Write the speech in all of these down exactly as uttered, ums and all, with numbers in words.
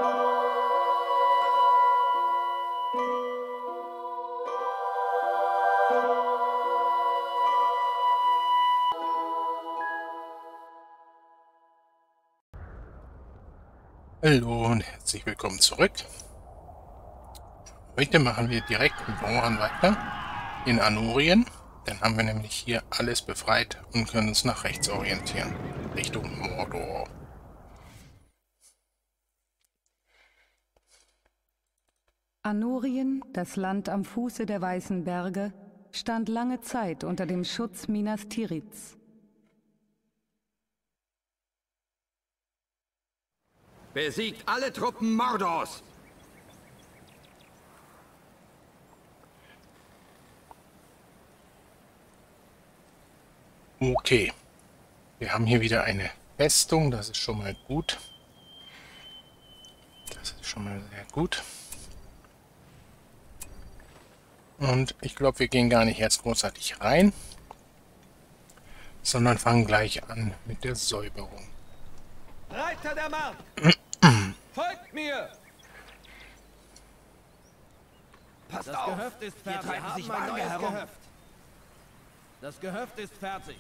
Hallo und herzlich willkommen zurück. Heute machen wir direkt mit Bauern weiter in Anurien. Dann haben wir nämlich hier alles befreit und können uns nach rechts orientieren, Richtung Mordor. Anurien, das Land am Fuße der Weißen Berge, stand lange Zeit unter dem Schutz Minas Tiriths. Besiegt alle Truppen Mordors! Okay, wir haben hier wieder eine Festung, das ist schon mal gut. Das ist schon mal sehr gut. Und ich glaube, wir gehen gar nicht jetzt großartig rein, sondern fangen gleich an mit der Säuberung. Reiter der Mark! Folgt mir! Passt das auf! Gehöft ist fertig. Hier treiben sich Wagen herum. Gehöft. Das Gehöft ist fertig.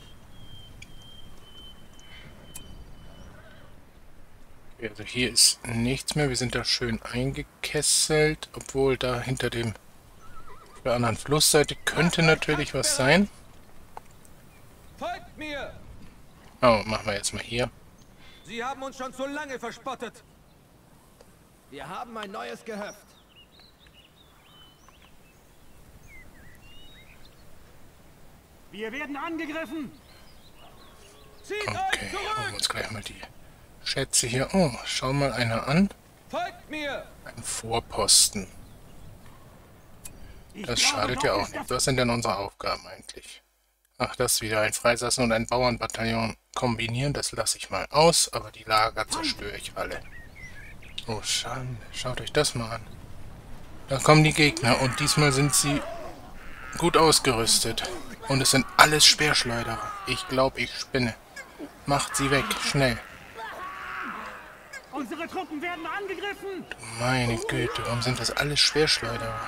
Okay, also hier ist nichts mehr. Wir sind da schön eingekesselt, obwohl da hinter dem auf der anderen Flussseite könnte natürlich was sein. Folgt mir! Oh, machen wir jetzt mal hier. Sie haben uns schon zu lange verspottet. Wir haben ein neues Gehöft. Wir werden angegriffen. Zieht Okay, euch holen wir zurück! uns gleich mal die Schätze hier. Oh, schau mal einer an. Folgt mir! Ein Vorposten. Ich Das glaube, schadet dort ja auch ist nicht. Was sind denn unsere Aufgaben eigentlich? Ach, das wieder. Ein Freisassen und ein Bauernbataillon kombinieren. Das lasse ich mal aus, aber die Lager zerstöre ich alle. Oh, Schande. Schaut euch das mal an. Da kommen die Gegner und diesmal sind sie gut ausgerüstet. Und es sind alles Speerschleuderer. Ich glaube, ich spinne. Macht sie weg, schnell. Unsere Truppen werden angegriffen. Meine Güte, warum sind das alles Speerschleuderer?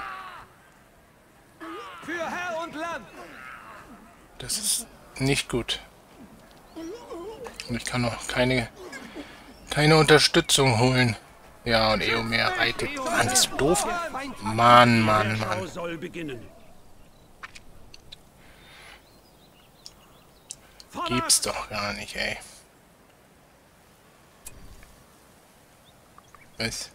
Für Herr und Land! Das ist nicht gut. Und ich kann noch keine, keine Unterstützung holen. Ja, und Eomer reitet. Mann, bist du doof? Mann, Mann, Mann. Soll beginnen. Gibt's doch gar nicht, ey. Was?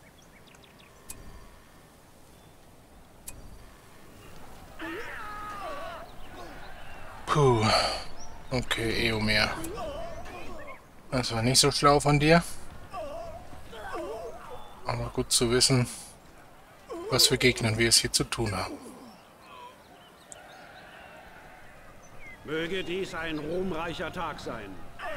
Puh. Okay, Eomer. Das war nicht so schlau von dir. Aber gut zu wissen, was für Gegnern wir es hier zu tun haben. Möge dies ein ruhmreicher Tag sein.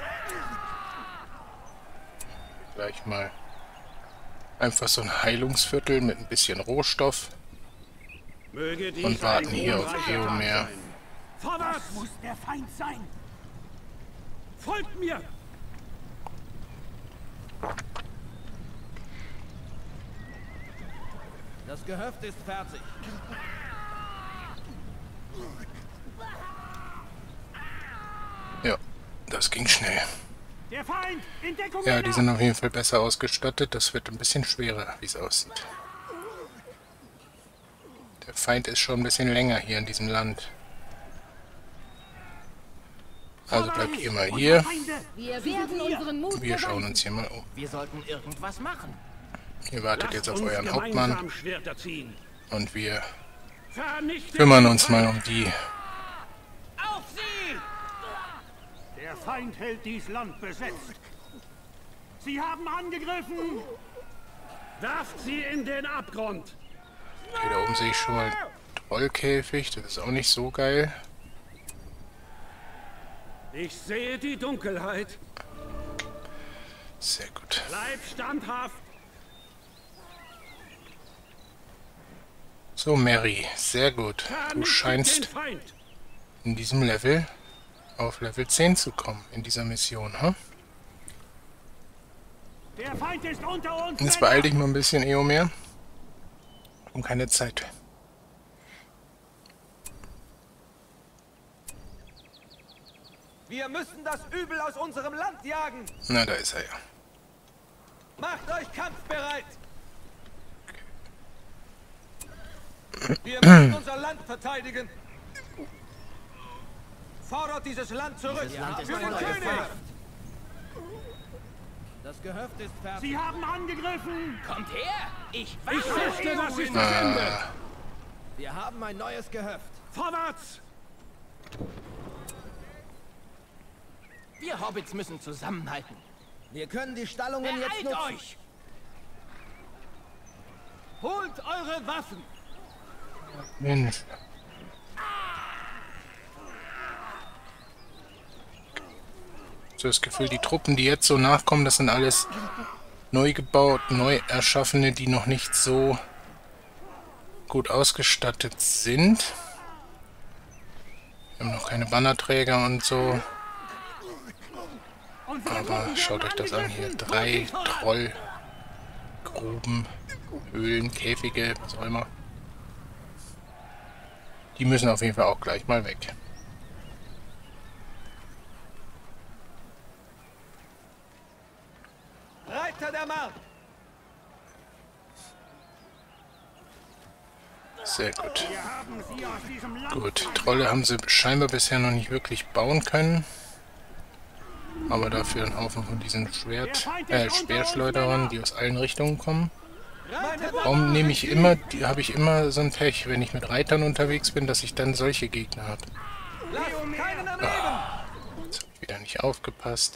Gleich mal einfach so ein Heilungsviertel mit ein bisschen Rohstoff. Möge dies Und warten ein hier auf ruhmreicher Tag Eomer. sein. Vorwärts! Muss der Feind sein. Folgt mir! Das Gehöft ist fertig. Ja, das ging schnell. Der Feind! In Deckung! Ja, die sind auf jeden Fall besser ausgestattet. Das wird ein bisschen schwerer, wie es aussieht. Der Feind ist schon ein bisschen länger hier in diesem Land. Also bleibt ihr mal hier. Wir werden unseren Mut Wir schauen beweisen. uns hier mal um. Wir sollten irgendwas machen. Ihr wartet jetzt auf euren Hauptmann. Schwerter ziehen. Und wir Vernichtet kümmern den uns mal Feind. um die. Auf sie! Der Feind hält dies Land besetzt. Sie haben angegriffen. Werft sie in den Abgrund. Okay, da oben sehe ich schon mal Trollkäfig. Das ist auch nicht so geil. Ich sehe die Dunkelheit. Sehr gut. Bleib standhaft. So, Mary. Sehr gut. Du Vernichtet den scheinst Feind. in diesem Level auf Level zehn zu kommen. In dieser Mission, hm? Der Feind ist unter uns. Jetzt beeil dich mal ein bisschen, Eomer. Und keine Zeit. Wir müssen das Übel aus unserem Land jagen. Na, da ist er ja. Macht euch kampfbereit. Wir müssen unser Land verteidigen. Fordert dieses Land zurück. Dieses Land ist Für den voller König. Gefahr. Das Gehöft ist fertig. Sie haben angegriffen. Kommt her! Ich Ich fürchte, das ist das Ende. Wir haben ein neues Gehöft. Vorwärts! Wir Hobbits müssen zusammenhalten. Wir können die Stallungen jetzt Beeilt nutzen. euch! Holt eure Waffen. Mensch. So das Gefühl, die Truppen, die jetzt so nachkommen, das sind alles neu gebaut, neu erschaffene, die noch nicht so gut ausgestattet sind. Wir haben noch keine Bannerträger und so. Aber schaut euch das an hier. Drei Trollgruben, Höhlen, Käfige, was auch immer. Die müssen auf jeden Fall auch gleich mal weg. Reiter der Mark. Sehr gut. Wir haben sie aus diesem Land. Gut, Trolle haben sie scheinbar bisher noch nicht wirklich bauen können. Aber dafür ein Haufen von diesen Schwert, äh, Speerschleuderern, die aus allen Richtungen kommen. Warum nehme ich immer, die habe ich immer so ein Pech, wenn ich mit Reitern unterwegs bin, dass ich dann solche Gegner habe. Lasst keinen am Leben. Jetzt habe ich wieder nicht aufgepasst.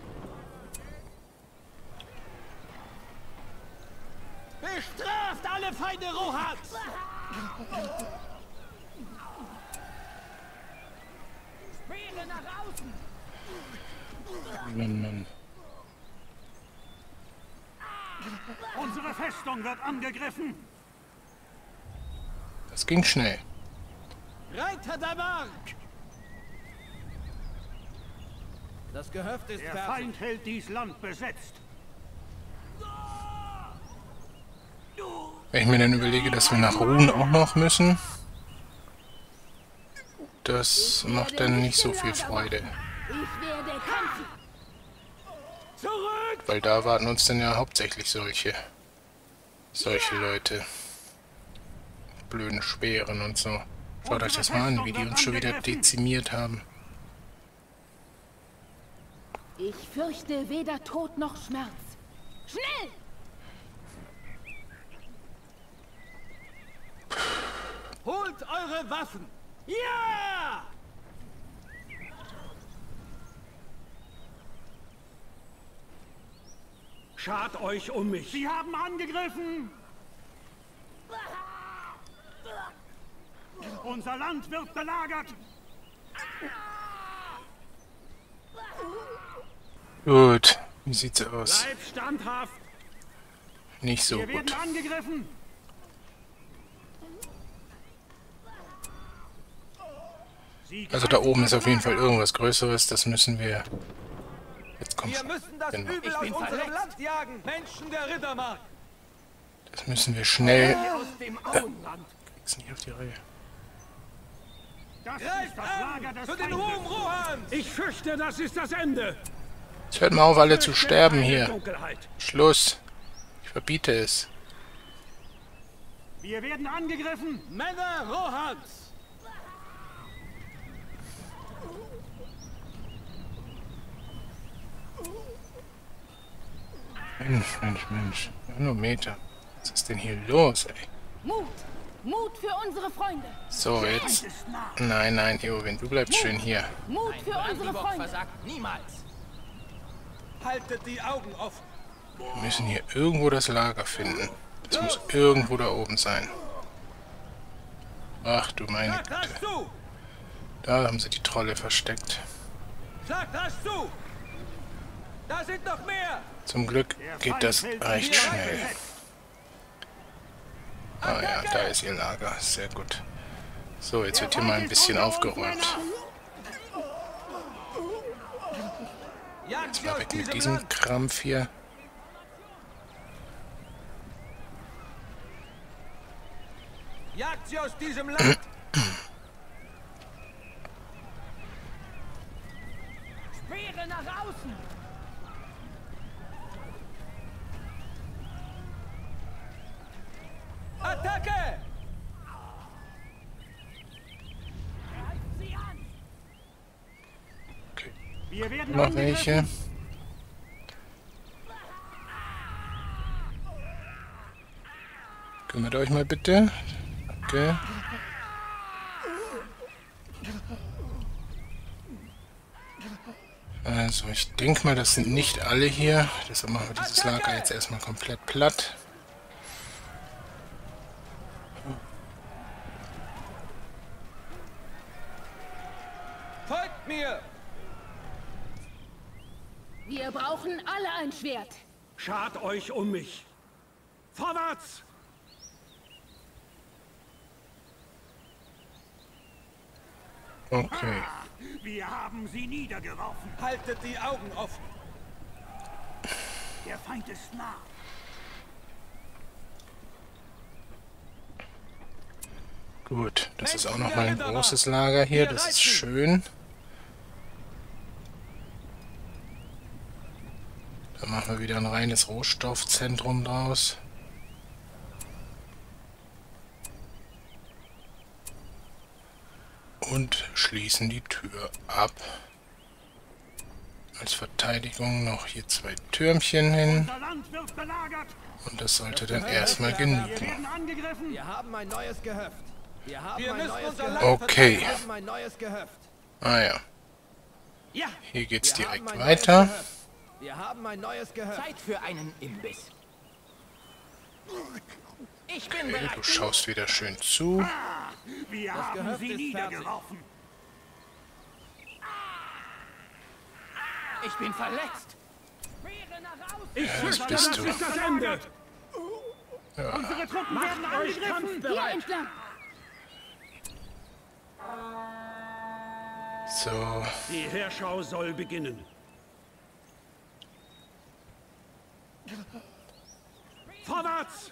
Bestraft alle Feinde Rohans. Speere nach außen! Mann, Mann. Unsere Festung wird angegriffen. Das ging schnell. Reiter der Mark. Das Gehöft ist Der fertig. Feind hält dies Land besetzt. Wenn ich mir dann überlege, dass wir nach Ruhen auch noch müssen, das macht dann nicht so viel Freude. Ich werde kämpfen. Zurück. Weil da warten uns dann ja hauptsächlich solche, solche Leute. Blöden Speeren und so. Schaut euch das mal an, wie die uns schon wieder dezimiert haben. Ich fürchte weder Tod noch Schmerz. Schnell! Holt eure Waffen. Ja! Schart euch um mich. Sie haben angegriffen. Unser Land wird belagert. Gut, wie sieht's aus? Bleibt standhaft. Nicht so Wir werden gut. angegriffen. Sie Also da greifen oben ist auf jeden Fall Lager. irgendwas Größeres, das müssen wir... Jetzt kommt's. Wir müssen das Genau. Übel aus unserem Land jagen. Menschen der Rittermark. Das müssen wir schnell... Aus dem Auenland. Krieg's nicht auf die Reihe. Das ist Greift das Lager an des für den Feindes. Ruhm Rohans. Ich fürchte, das ist das Ende. Jetzt hört mal auf, alle zu Fürchte sterben keine hier. Dunkelheit. Schluss. Ich verbiete es. Wir werden angegriffen. Männer Rohans. Mensch, Mensch, Mensch. Manometer. Was ist denn hier los, ey? Mut! Mut für unsere Freunde! So, jetzt... Nein, nein, Eowyn, du bleibst schön hier. Mut für unsere Brandyburg Freunde! versagt niemals! Haltet die Augen offen. Wir müssen hier irgendwo das Lager finden. Das muss irgendwo da oben sein. Ach du meine Schlag rasch Güte. zu. Da haben sie die Trolle versteckt. Schlag rasch zu. Da sind noch mehr. Zum Glück geht das recht schnell. Ah ja, da ist ihr Lager. Sehr gut. So, jetzt wird hier mal ein bisschen aufgeräumt. Jagt Jetzt sie mal aus weg mit diesem diesem Land. Krampf hier. Jagt sie aus diesem Land! Speere nach außen! Attacke! Sie an! Okay. Wir werden Noch angegriffen. welche. Kümmert euch mal bitte. Danke. Also ich denke mal, das sind nicht alle hier. Deshalb machen wir dieses Lager jetzt erstmal komplett platt. Folgt mir! Wir brauchen alle ein Schwert. Schart euch um mich. Vorwärts! Okay. Wir haben sie niedergeworfen. Haltet die Augen offen! Der Feind ist nah. Gut, das ist auch nochmal ein großes Lager hier. Das ist schön. Da machen wir wieder ein reines Rohstoffzentrum draus. Und schließen die Tür ab. Als Verteidigung noch hier zwei Türmchen hin. Unser Land wird belagert. Und das sollte dann erstmal genügen. Wir werden angegriffen. Wir haben ein neues Gehöft. Wir haben Wir ein müssen neues unser Gehöft. Land Okay. Wir haben ein neues Gehöft. Ah ja, Ja, hier geht's Wir haben direkt ein weiter. neues Gehöft. Wir haben ein neues Gehöft. Zeit für einen Imbiss. Ich bin Okay, bereit. du schaust wieder schön zu. wir haben Gehöft sie ist niedergeworfen. Ich bin verletzt. Speere nach außen! Ich das bist du. Das ist das Ende. Unsere Truppen werden angegriffen. Hier entlang. So, Die Heerschau soll beginnen. Vorwärts!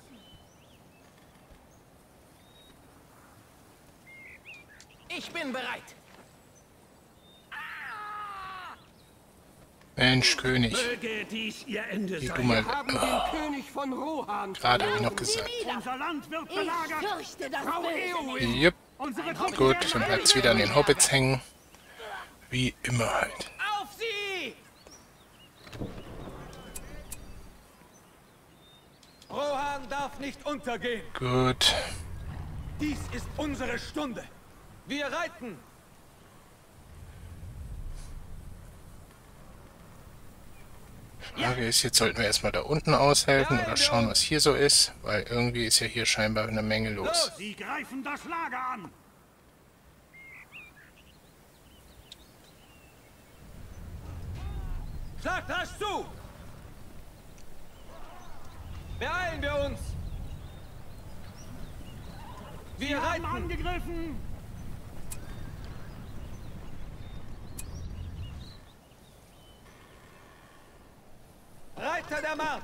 Ich bin bereit. Mensch, König. Möge dies ihr Ende Geh du sein. mal. Haben Oh, den König von Rohan gerade hab ich noch gesagt. Unser Land wird Ich belagert. fürchte das Frau Böse. Eowyn, Jupp, unsere Truppen gut, werden dann bleibt's wieder an den Hobbits hängen. Wie immer halt. Auf sie! Rohan darf nicht untergehen! Gut. Dies ist unsere Stunde! Wir reiten! Frage ist, jetzt sollten wir erstmal da unten aushelfen oder schauen, was hier so ist, weil irgendwie ist ja hier scheinbar eine Menge los. Sie greifen das Lager an. Schlagt rasch zu! Beeilen wir uns! Wir Wir haben reiten! angegriffen. Reiter der Mark!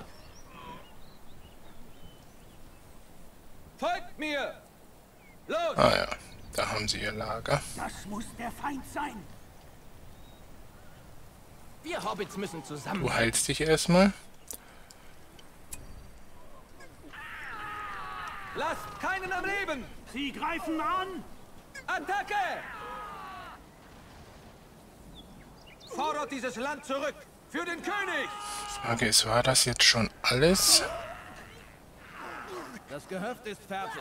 Folgt mir! Los! Ah ja, da haben sie ihr Lager. Das muss der Feind sein. Wir Hobbits müssen zusammen. Du heilst dich erstmal. Lasst keinen am Leben! Sie greifen an. Attacke! Fordert dieses Land zurück! Für den König! Frage ist, war das jetzt schon alles? Das Gehöft ist fertig.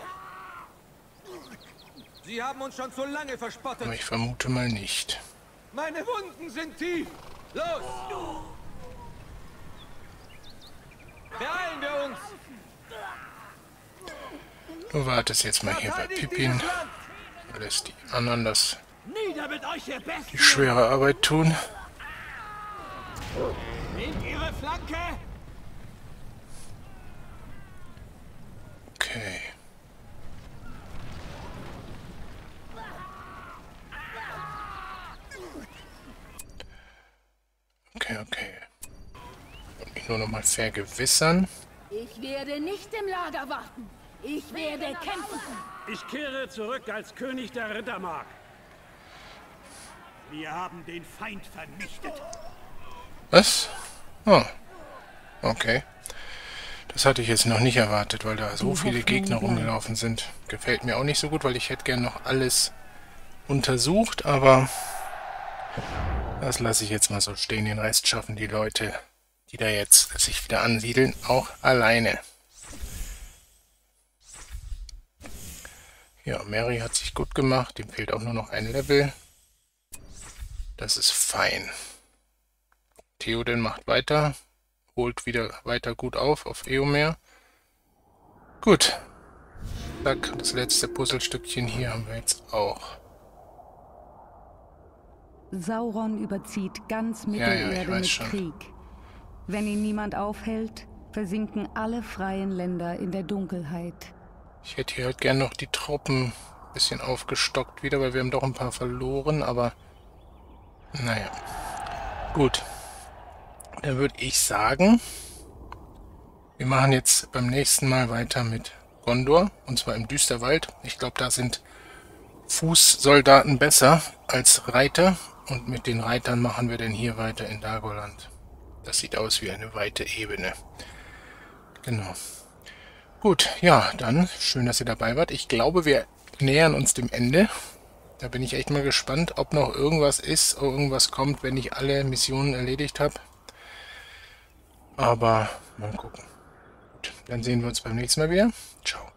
Sie haben uns schon zu lange verspottet! Aber ich vermute mal nicht. Meine Wunden sind tief! Los! Beeilen wir uns! Du wartest jetzt mal hier bei Verteidigt Pippin. dieses Land! Lässt die anderen das, Nieder mit euch, ihr Besten. die schwere Arbeit tun. Nehmt ihre Flanke. Okay. Okay, okay. Und mich nur noch mal vergewissern. Ich werde nicht im Lager warten. Ich werde kämpfen. Ich kehre zurück als König der Rittermark. Wir haben den Feind vernichtet. Was? Oh. Okay. Das hatte ich jetzt noch nicht erwartet, weil da so viele Gegner rumgelaufen sind. Gefällt mir auch nicht so gut, weil ich hätte gern noch alles untersucht, aber das lasse ich jetzt mal so stehen. Den Rest schaffen die Leute, die da jetzt sich wieder ansiedeln, auch alleine. Ja, Mary hat sich gut gemacht. Dem fehlt auch nur noch ein Level. Das ist fein. Theoden macht weiter. Holt wieder weiter gut auf, auf Eomer. Gut. Zack, das letzte Puzzlestückchen hier haben wir jetzt auch. Sauron überzieht ganz Ja, ja, ich Mittelerde weiß mit schon. Krieg. Wenn ihn niemand aufhält, versinken alle freien Länder in der Dunkelheit. Ich hätte hier halt gern noch die Truppen ein bisschen aufgestockt wieder, weil wir haben doch ein paar verloren, aber naja. Gut. Dann würde ich sagen, wir machen jetzt beim nächsten Mal weiter mit Gondor, und zwar im Düsterwald. Ich glaube, da sind Fußsoldaten besser als Reiter, und mit den Reitern machen wir dann hier weiter in Dagorland. Das sieht aus wie eine weite Ebene. Genau. Gut, ja, dann schön, dass ihr dabei wart. Ich glaube, wir nähern uns dem Ende. Da bin ich echt mal gespannt, ob noch irgendwas ist, oder irgendwas kommt, wenn ich alle Missionen erledigt habe. Aber mal gucken. Gut, dann sehen wir uns beim nächsten Mal wieder. Ciao.